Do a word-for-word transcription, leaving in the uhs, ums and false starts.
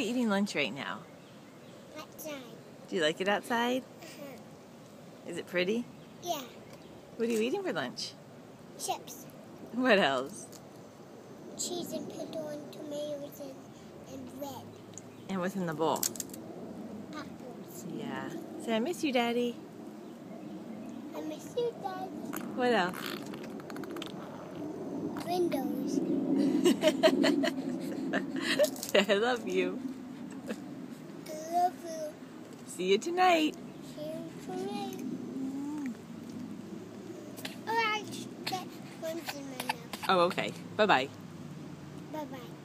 we eating lunch right now? Outside. Do you like it outside? Uh-huh. Is it pretty? Yeah. What are you eating for lunch? Chips. What else? Cheese and pickle and tomatoes and, and bread. And what's in the bowl? Apples. Yeah. Say, I miss you, Daddy. I miss you, Daddy. What else? Windows. I love you. I love you. See you tonight. See you tonight. Oh, I just got worms in my mouth. Oh, okay. Bye-bye. Bye-bye.